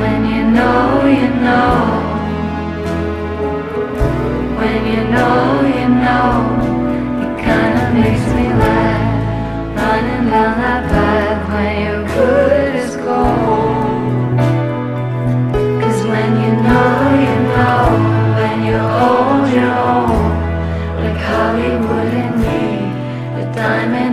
when you know, you know. When you know, you know. It kinda makes me laugh, running down that path when you're good as gold. 'Cause when you know, you know. When you're old, you're old. Like Hollywood and me, the diamond